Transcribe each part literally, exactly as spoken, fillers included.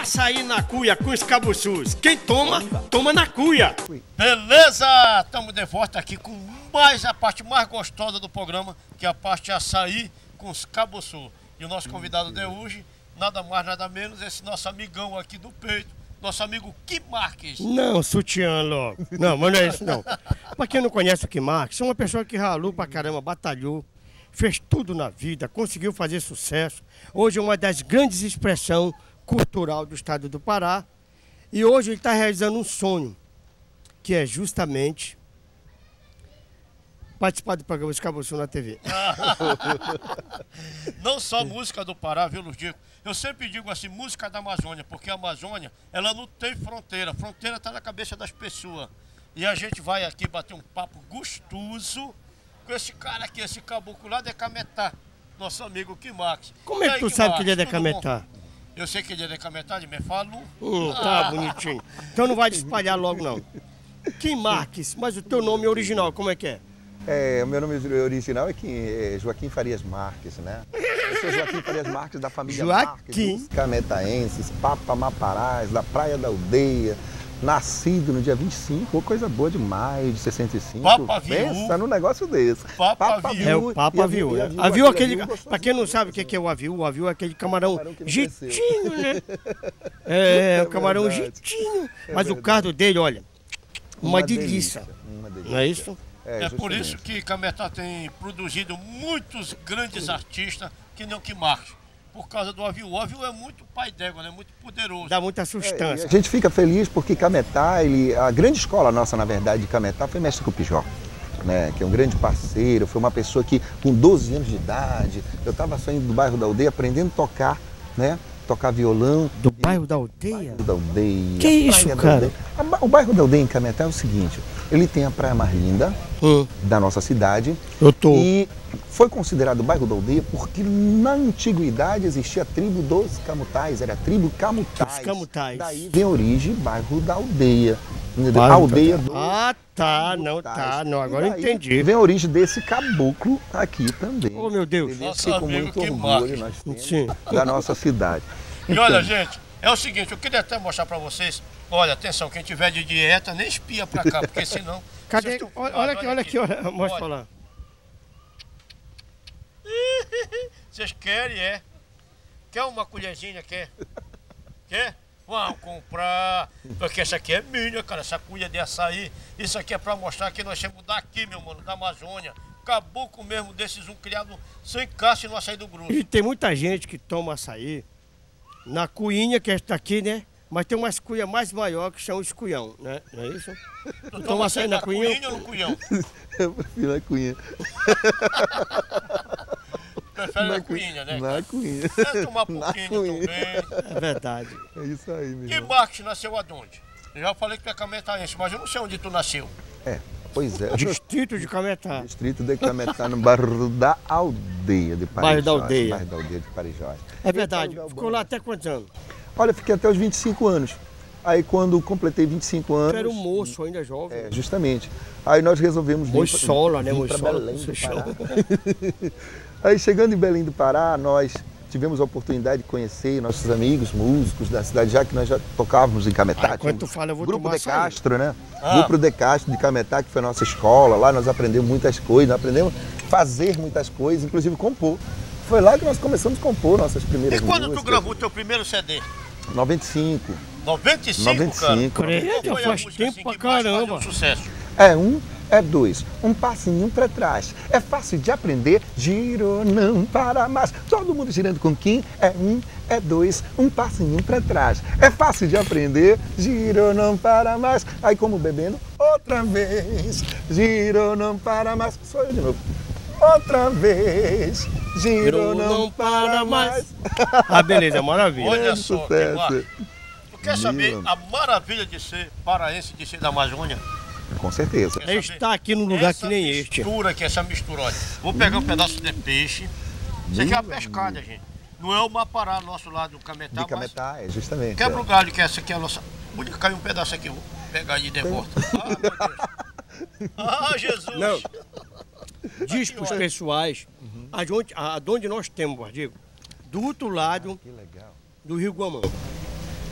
Açaí na cuia com os cabuçus. Quem toma, toma na cuia. Beleza? Estamos de volta aqui com mais a parte mais gostosa do programa, que é a parte açaí com os cabuçus. E o nosso convidado de hoje, nada mais, nada menos, esse nosso amigão aqui do peito, nosso amigo Kim Marques. Não, sutiã logo. Não, mas não é isso não. Pra quem não conhece o Kim Marques, é uma pessoa que ralou pra caramba, batalhou, fez tudo na vida, conseguiu fazer sucesso. Hoje é uma das grandes expressões cultural do estado do Pará. E hoje ele está realizando um sonho, que é justamente participar do programa Escabuçu na T V. Não só música do Pará, viu, Ludico? Eu sempre digo assim, música da Amazônia, porque a Amazônia, ela não tem fronteira. A fronteira está na cabeça das pessoas. E a gente vai aqui bater um papo gostoso com esse cara aqui, esse caboclo lá de Cametá, nosso amigo Kim Marques. Como é que tu sabe que ele é de Cametá? Eu sei que ele é de Cametá, de me falo. Hum, tá bonitinho. Então não vai te espalhar logo não. Kim Marques, mas o teu nome original, como é que é? É, o meu nome original é, Kim, é Joaquim Farias Marques, né? Eu sou Joaquim Farias Marques da família Joaquim. Marques, dos cametaenses, Papamaparás, da Praia da Aldeia, nascido no dia vinte e cinco, coisa boa de maio de sessenta e cinco. Papaviu. Pensa num negócio desse. Papaviu. É o Papaviu, né? Aviu aquele, pra quem não sabe o que é o aviu, o aviu é aquele camarão jitinho, né? É, o camarão jitinho. Mas o cardo dele, olha, uma delícia. Não é isso? É, é por isso que Cametá tem produzido muitos grandes artistas que nem o Kim Marques. Por causa do aviu. O aviu é muito pai d'égua, né? Muito poderoso. Dá muita sustância. É, a gente fica feliz porque Cametá, ele, a grande escola nossa, na verdade, de Cametá, foi Mestre Cupijó, né? Que é um grande parceiro, foi uma pessoa que, com doze anos de idade, eu estava saindo do bairro da Aldeia, aprendendo a tocar, né? Tocar violão. Do bairro da Aldeia? Bairro da Aldeia. Que isso, cara? O bairro da Aldeia em Cametá é o seguinte, ele tem a praia mais linda hum. da nossa cidade. Eu tô. E foi considerado o bairro da Aldeia porque na antiguidade existia a tribo dos Camutais, era a tribo Camutais. Os Camutais. Daí vem a origem bairro da Aldeia. Bairro Aldeia da... dos Ah, tá, não, tá, não, agora eu entendi. Vem a origem desse caboclo aqui também. Oh, meu Deus. Nossa, com muito orgulho nós temos Sim. da nossa cidade. E olha, gente, é o seguinte, eu queria até mostrar pra vocês. Olha, atenção, quem tiver de dieta, nem espia pra cá, porque senão... Cadê? Olha, olha aqui, olha aqui, olha, mostra pra lá. Vocês querem, é? Quer uma colherzinha, quer? Quer? Vamos comprar, porque essa aqui é minha, cara, essa cuia de açaí. Isso aqui é pra mostrar que nós somos daqui, meu mano, da Amazônia. Caboclo mesmo desses, um criado sem caça no açaí do grosso. E tem muita gente que toma açaí na cuinha, que está aqui, né? Mas tem umas cuias mais maiores que são os cuião, né? Não é isso? Tu toma açaí na cuinha? cuinha ou no cuião? Eu prefiro a cunha. Prefere na cuinha, né? Na cunha. É tomar pouquinho também. É verdade. É isso aí, meu Kim irmão. Marques nasceu aonde? Eu já falei que tu é cametaense, mas eu não sei onde tu nasceu. É, pois é. Distrito de Cametá. Distrito de Cametá, no bairro da Aldeia de Parijós. Bairro da Aldeia. Bairro da Aldeia de Parijós. É verdade. Ficou lá até quantos anos? Olha, eu fiquei até os vinte e cinco anos. Aí quando completei vinte e cinco anos... Tu era um moço, ainda jovem. É, justamente. Aí nós resolvemos vir Moissola, né? vir pra Moissola, Belém do Pará. Aí chegando em Belém do Pará, nós tivemos a oportunidade de conhecer nossos amigos, músicos da cidade, já que nós já tocávamos em Cametá. Ah, enquanto tu fala, eu vou Grupo tomar de Castro, né? Ah. Grupo de Castro de Cametá, que foi a nossa escola. Lá nós aprendemos muitas coisas, nós aprendemos a fazer muitas coisas, inclusive compor. Foi lá que nós começamos a compor nossas primeiras E quando músicas. tu gravou teu primeiro C D? noventa e cinco. noventa e cinco, noventa e cinco. cara? Credo, Qual foi a faz música, tempo assim, pra que mais caramba. fazia um sucesso? É um, é dois, um passinho pra trás. É fácil de aprender, giro não para mais. Todo mundo girando com Kim, é um, é dois, um passinho pra trás. É fácil de aprender, giro não para mais. Aí como bebendo, outra vez, giro não para mais. Sou eu de novo. Outra vez, giro não para mais. Ah, beleza, maravilha. Olha Grande só, sucesso. Kim Marques, tu quer saber Meu. a maravilha de ser paraense, de ser da Amazônia? Com certeza. É estar aqui num lugar que nem este. Essa mistura aqui, essa mistura, olha. Vou pegar um pedaço de peixe. Isso aqui é uma pescada, gente. Não é o Mapará, nosso lado do Cametá, De Cametá, é justamente. mas quebra é. o galho, que essa aqui é a nossa... Podia cair um pedaço aqui, eu vou pegar e de volta. Ah, meu Deus. Ah, Jesus. Não. Diz para os olha. pessoais aonde, aonde nós temos, Guardigo, do outro lado Que legal. do Rio Guamã.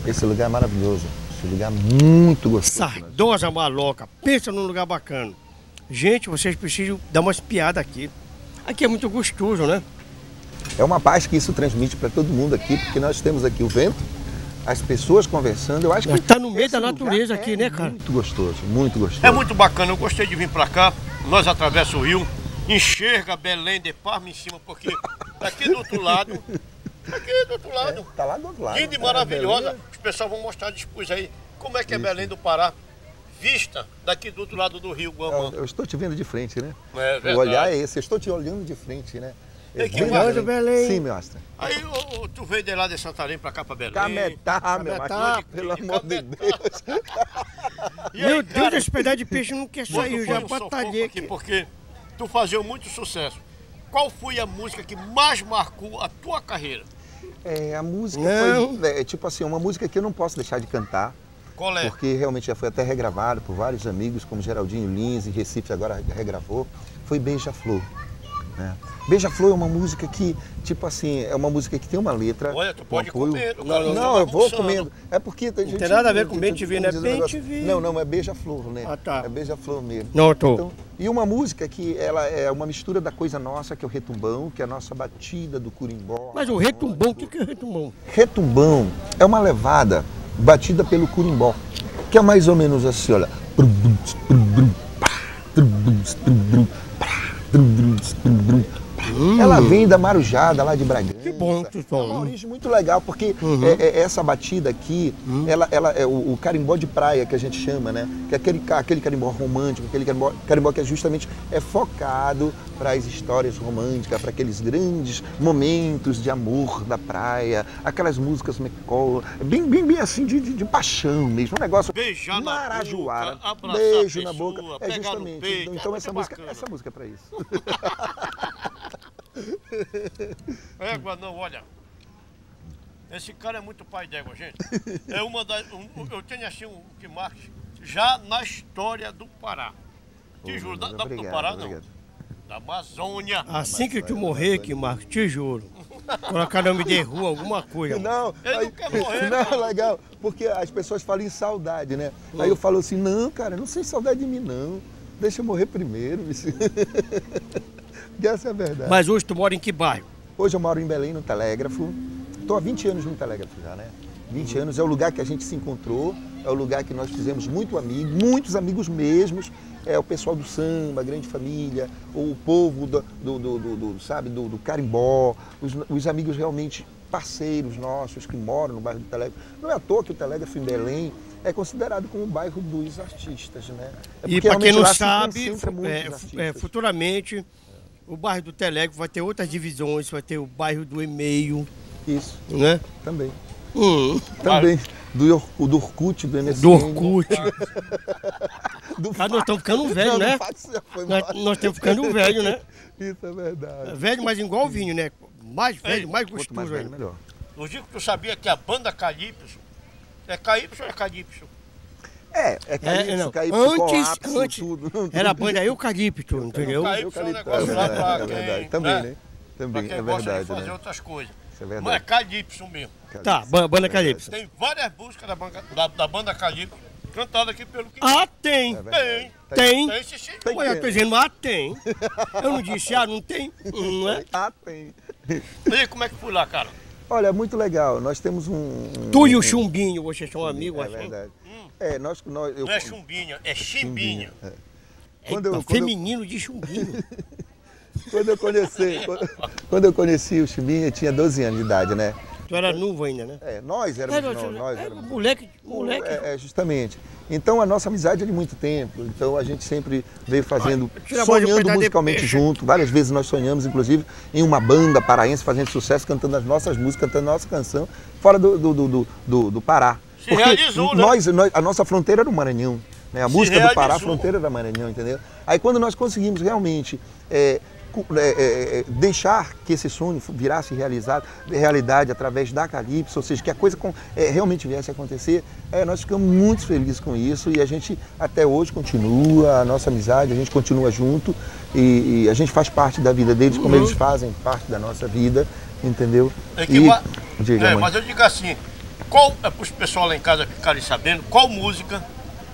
Esse lugar é maravilhoso. Esse lugar é muito gostoso. Sardosa Maloca, pensa num lugar bacana. Gente, vocês precisam dar umas piadas aqui. Aqui é muito gostoso, né? É uma paz que isso transmite para todo mundo aqui, porque nós temos aqui o vento, as pessoas conversando. Eu acho que está no meio esse da natureza aqui, é né, cara? Muito gostoso, muito gostoso. É muito bacana, eu gostei de vir pra cá. Nós atravessamos o rio, enxerga Belém de Parma em cima, porque daqui do outro lado, aqui do outro lado, É, tá lá do outro lado. linda e tá, maravilhosa. Belém. Os pessoal vão mostrar depois aí como é que é Belém do Pará, vista daqui do outro lado do rio Guamã. Eu, eu estou te vendo de frente, né? É verdade. O olhar é esse, eu estou te olhando de frente, né? E que Bem mais? Belém. Belém. Sim, mestre. Aí ô, ô, tu veio de lá de Santarém pra cá pra Belém. Cametá, meu Cametá, macho, pelo de amor de Cametá. Deus. E aí, Meu cara, Deus, esse pedaço de peixe não quer quando sair, eu foi já um sufoco batalhei aqui, aqui. porque tu fazia muito sucesso. Qual foi a música que mais marcou a tua carreira? É, a música Não. foi, é, tipo assim, uma música que eu não posso deixar de cantar, Qual é? porque realmente já foi até regravado por vários amigos, como Geraldinho Lins, em Recife agora regravou, foi Beija-Flor. Né? Beija-Flor é uma música que, tipo assim, é uma música que tem uma letra. Olha, tu um pode apoio. comer, o Não, cara não, tá eu vou bagunçando. comendo. É porque a gente, tem nada a ver com a bem gente te vi, né? diz um Bem negócio- te vi. Não, não, é Beija-Flor, né? Ah, tá. É Beija-Flor mesmo. Não, eu tô. Então, e uma música que ela é uma mistura da coisa nossa, que é o retumbão, que é a nossa batida do curimbó. Mas o retumbão, o que, que é retumbão? Retumbão é uma levada batida pelo curimbó, que é mais ou menos assim, olha. Ela vem da Marujada, lá de Bragança. Que bom, que É bom. uma origem muito legal, porque Uhum. é- é essa batida aqui, ela, ela é o, o carimbó de praia que a gente chama, né? Que é aquele, ca- aquele carimbó romântico, aquele carimbó, carimbó que é justamente é focado para as histórias românticas, para aqueles grandes momentos de amor da praia, aquelas músicas mecol, bem, bem, bem assim de, de, de paixão mesmo, um negócio Beijar na marajoara. boca, abraçar Beijo a na pessoa, boca, é pegar no justamente. peito, Então é essa muito música, bacana. essa música é para isso. Égua não, olha. Esse cara é muito pai d'égua, gente. É uma das. um- eu tenho assim um que marca já na história do Pará. Te juro, da, da- do Obrigado, Pará não. obrigado. Da Amazônia. Assim que tu morrer aqui, Marcos, te juro. Colocar nome de rua, alguma coisa. Não, Ele não aí- quer morrer, Não, cara. legal, porque as pessoas falam em saudade, né? Aí eu falo assim, não, cara, não sei saudade de mim, não. Deixa eu morrer primeiro. bicho. Que essa é a verdade. Mas hoje tu mora em que bairro? Hoje eu moro em Belém, no Telégrafo. Estou há vinte anos no Telégrafo já, né? vinte anos é o lugar que a gente se encontrou, é o lugar que nós fizemos muito amigo, muitos amigos mesmos. É o pessoal do samba, a grande família, o povo do, do, do, do- do, sabe, do, do carimbó, os, os amigos realmente parceiros nossos que moram no bairro do Telégrafo. Não é à toa que o Telégrafo em Belém é considerado como o bairro dos artistas, né? É E porque para quem realmente não lá se sabe, concentra fu- muitos é, fu- artistas. é, futuramente o bairro do Telégrafo vai ter outras divisões, vai ter o bairro do E-mail, Isso, né? também. Hum, Também. Do, Or- do Orkut, do M S N. do Orkut. Do Cara, nós estamos ficando velho, Não, né? do fax já foi Nós, embora. nós estamos ficando velho, né? Isso é verdade. Velho, mas igual o vinho, né? Mais velho, mais Quanto mais gostoso velho, ainda. melhor. Eu digo que tu sabia que a banda Calypso é Calypso ou é Calypso? É, é calypso, É, não. calypso, Antes, colapso, antes tudo. era a banda Eucalipto, entendeu? Calypso é um Eucalipto, negócio é lá verdade, pra é quem, verdade. Também, né? Pra Também, quem é gosta de verdade, fazer né? outras coisas. Isso é Mas é verdade. Calypso mesmo. Tá, ba- banda Calypso. Tem várias músicas da, banca- da, da banda Calypso cantadas aqui pelo que... Ah, tem! É verdade. Tem! Tem, sim, sim. Tem. Ué, eu tô dizendo, ah, tem. Eu não disse, ah, não tem. Não é? Ah, tem. E aí, como é que foi lá, cara? Olha, muito legal. Nós temos um... um- Tu e o Chumbinho, vocês são amigos, É assim? verdade. É, nós... nós eu, Não é chumbinha, é chimbinha. É. É, Quando eu- é quando eu- feminino de Chumbinho. Quando eu conheci, quando, quando eu conheci o Chimbinha, eu tinha doze anos de idade, né? Tu era novo ainda, né? É, nós éramos, Era, nós, nós era éramos. moleque, moleque. É, é, justamente. Então a nossa amizade é de muito tempo. Então a gente sempre veio fazendo, Olha, tira a voz de um sonhando pedaço de musicalmente peixe. junto. Várias vezes nós sonhamos, inclusive, em uma banda paraense fazendo sucesso, cantando as nossas músicas, cantando a nossa canção, fora do, do, do, do, do- do Pará. Se realizou, né? nós, nós, a nossa fronteira era o Maranhão. Né? A Se música do Pará, a realizou. fronteira era Maranhão, entendeu? Aí quando nós conseguimos realmente é, cu- é, é, é, deixar que esse sonho virasse realizado, realidade através da Calypso, ou seja, que a coisa com- é, realmente viesse a acontecer, é, nós ficamos muito felizes com isso e a gente até hoje continua, a nossa amizade, a gente continua junto e, e a gente faz parte da vida deles, como Uhum. eles fazem parte da nossa vida, entendeu? É que E- ma- diga, é, mãe. mas eu digo assim, qual, é para os pessoal lá em casa ficarem sabendo, qual música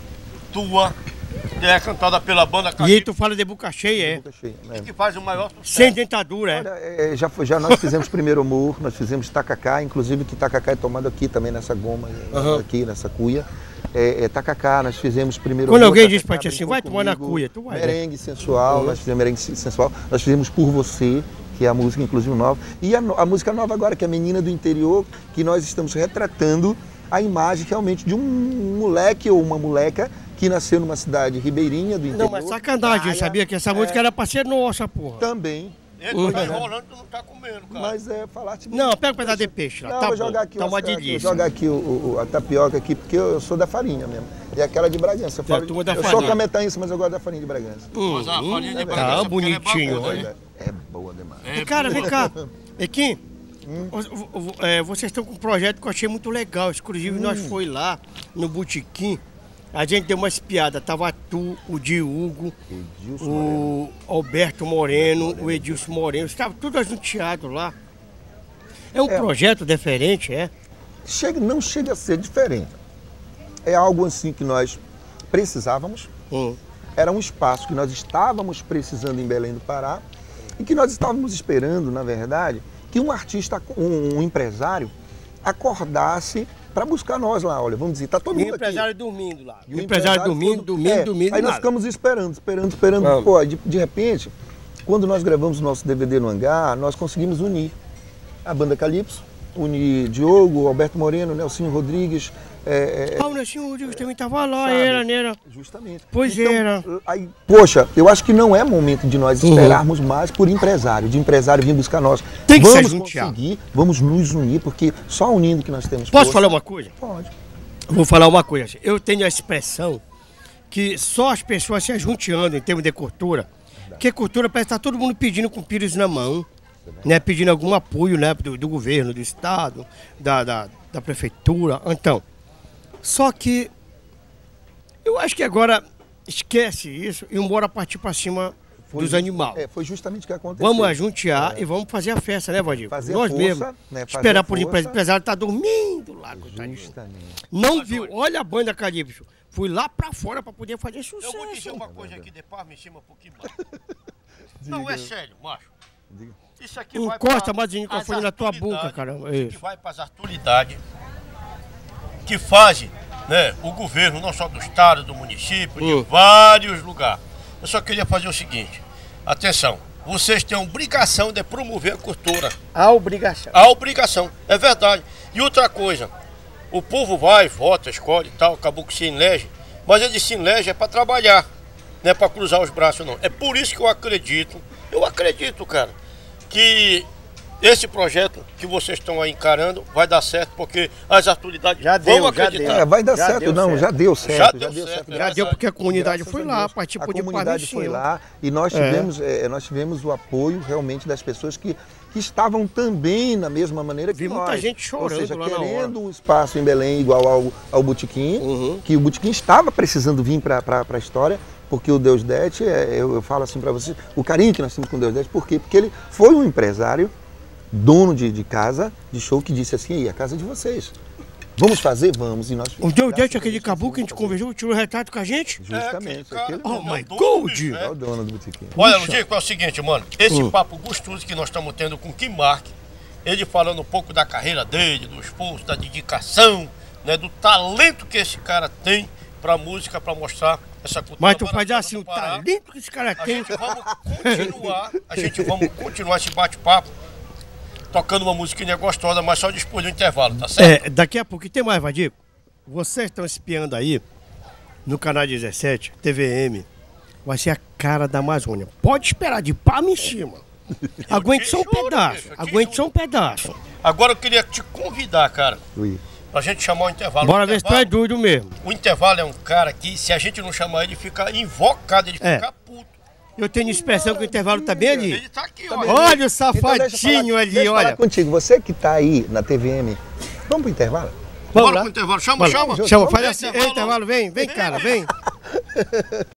tua é cantada pela banda E aí tu fala de boca cheia, é? Boca cheia, né? que faz o maior sucesso? Sem dentadura, é? Olha, é, já, foi- já nós fizemos Primeiro Amor, nós fizemos Tacacá, inclusive que Tacacá é tomado aqui também nessa goma, Aham. aqui nessa cuia. É, é, Tacacá, nós fizemos Primeiro Quando Amor. alguém diz Tacacá, pra ti assim, Brincou vai tomar na Comigo, cuia, tu vai, né? Merengue sensual, nós fizemos merengue sensual, nós fizemos Por Você, que é a música inclusive nova. E a, no- a música nova agora, que é a Menina do Interior, que nós estamos retratando a imagem realmente de um moleque ou uma moleca que nasceu numa cidade ribeirinha do interior. Não, mas sacanagem, eu praia, sabia que essa música era pra ser nossa, porra. Também. Ele tá enrolando, tu não tá comendo, cara. Mas é falar tipo, Não, pega um pedaço de peixe lá, Não, tá vou bom, jogar aqui, tá o uma Oscar aqui, vou delícia. jogar aqui o, o- a tapioca aqui, porque eu, eu sou da farinha mesmo. E aquela de Bragança. Eu, Da falo, turma da eu sou farinha. cametança, mas eu gosto da farinha de Bragança. Mas a Hum, farinha de é Bragança, tá porque ela é bonitinho, baguda, olha. né? É boa demais. É, Cara, vem boa. cá, Equim, vo- vo- é, vocês estão com um projeto que eu achei muito legal, inclusive nós foi lá no Botequim, a gente deu umas piadas, tava tu, o Diogo, Edilson o Alberto Moreno, o Edilson Moreno, estava tudo ajunteado lá. É um É. projeto diferente, é? Chega, não chega a ser diferente. É algo assim que nós precisávamos. Hum. Era um espaço que nós estávamos precisando em Belém do Pará e que nós estávamos esperando, na verdade, que um artista, um, um empresário, acordasse para buscar nós lá. Olha, vamos dizer, está todo E o mundo aqui. empresário dormindo lá. E O empresário dormindo, todo- dormindo, é, dormindo. Aí nós nada. ficamos esperando, esperando, esperando. Vamos. Pô, de, de repente, quando nós gravamos o nosso D V D no hangar, nós conseguimos unir a banda Calypso, unir Diogo, Alberto Moreno, Nelsinho Rodrigues. É, é, Ah, o Nelsinho Rodrigues também tava lá, Sabe? era, né? era. Justamente. Pois Então, era. Aí, poxa, eu acho que não é momento de nós Uhum. esperarmos mais por empresário, de empresário vir buscar nós. Tem que se vamos juntar. conseguir, vamos nos unir, porque só unindo que nós temos Posso força. falar uma coisa? Pode. Vou falar uma coisa. assim, Eu tenho a expressão que só as pessoas se ajunteando em termos de cultura, que cultura parece que está todo mundo pedindo com o pires na mão, né? Pedindo algum apoio, né? Do, do governo, do estado, da, da, da prefeitura. Então, só que eu acho que agora esquece isso e bora partir para cima Foi dos ju- animais. É, foi justamente o que aconteceu. Vamos ajuntear e vamos fazer a festa, né, Valdir? Fazer Nós força, mesmos. né, fazer Esperar a por força. empresário. O empresário tá dormindo lá, coitadinho. Justamente. Não viu? Olha a banda Calypso. Fui lá pra fora pra poder fazer Eu sucesso. vou dizer uma coisa aqui, depois me chama um pouquinho mais. Não, é sério, macho. Diga. Isso aqui vai Encosta pra mais o microfone as na tua atualidades, boca, caramba. Que Isso. vai para as atualidades que fazem, né, o governo, não só do estado, do município, Hum. de vários lugares. Eu só queria fazer o seguinte, atenção, vocês têm a obrigação de promover a cultura. A obrigação. A obrigação, é verdade. E outra coisa, o povo vai, vota, escolhe e tal, acabou que se elege, mas ele se elege é para trabalhar, não é para cruzar os braços não. É por isso que eu acredito, eu acredito, cara, que esse projeto que vocês estão aí encarando vai dar certo, porque as autoridades Já vão deu, já acreditar. deu. É, vai dar Já certo. deu Não, certo. já deu certo. Já deu certo, Já Graças deu a- porque a comunidade Graças foi a lá, Deus. participou A de comunidade foi Parmezinho. lá e nós É. tivemos, é, nós tivemos o apoio realmente das pessoas que, que estavam também na mesma maneira que Vi nós. muita gente chorando Ou seja, lá na querendo um espaço em Belém igual ao, ao Botequim, Uhum. que o Botequim estava precisando vir para a história, porque o Deus Dete, é, eu, eu falo assim para vocês, o carinho que nós temos com o Deus Dete, por quê? Porque ele foi um empresário, dono de, de casa, de show, que disse assim, aí, a casa é de vocês. Vamos fazer? Vamos. E nós O Deus graças Dete, a aquele Deus, caboclo que a gente conseguimos conversou, tirou o retrato com a gente. fazer. Justamente. É, aquele aquele- cara- Oh my é o dono God! do bicho, É é. o dono do Botequim. Olha, Ludico, é o seguinte, mano. Esse Hum. papo gostoso que nós estamos tendo com o Kim Mark, ele falando um pouco da carreira dele, do esforço, da dedicação, né, do talento que esse cara tem pra música, pra mostrar essa cultura. Mas tu faz maravilhosa assim, do o Pará. talento que esse cara A tem. gente vamos continuar, a gente vamos continuar esse bate-papo, tocando uma musiquinha gostosa, mas só depois do intervalo, tá certo? É, daqui a pouco, e tem mais, Vadir? Vocês estão espiando aí no canal dezessete, T V M, vai ser a cara da Amazônia. Pode esperar, de palma em cima. Aguente te só um juro, pedaço, bicho, eu te aguente juro. só um pedaço. Agora eu queria te convidar, cara, Ui. pra gente chamar o intervalo. Bora O ver se tu é intervalo- doido mesmo. O intervalo é um cara que, se a gente não chamar ele, fica invocado, ele É. fica puto. Eu tenho expressão que o intervalo tá bem ali. Ele tá aqui, Tá olha. bem. Olha o Então, deixa eu safadinho falar- ali, deixa eu falar olha. contigo, você que tá aí na T V M, vamos pro intervalo? Vamos Bora lá. pro intervalo, chama, Bora. chama. Chama, faz Vem, assim, ei, intervalo, vem, vem, cara, vem.